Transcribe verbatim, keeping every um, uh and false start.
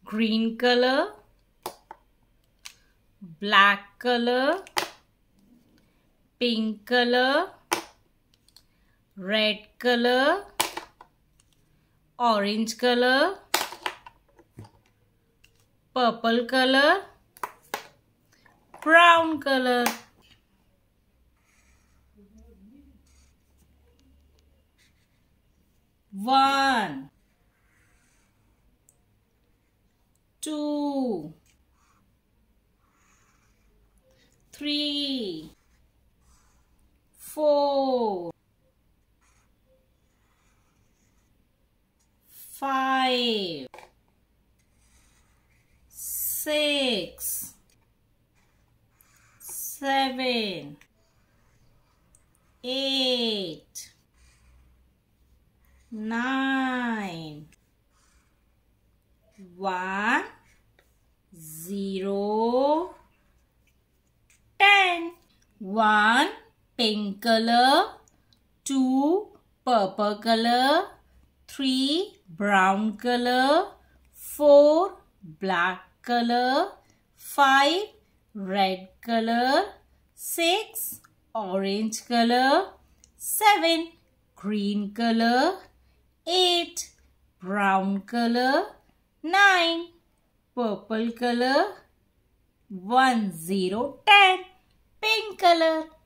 green color, black color, pink color, red color, orange color, purple color, brown color. One, two, three, four, five, six, seven, eight, nine, one, zero, ten. One pink color, two purple color, three brown color, four black color, five red color, six orange color, seven green color, eight brown color, nine purple color, one, zero, ten pink color.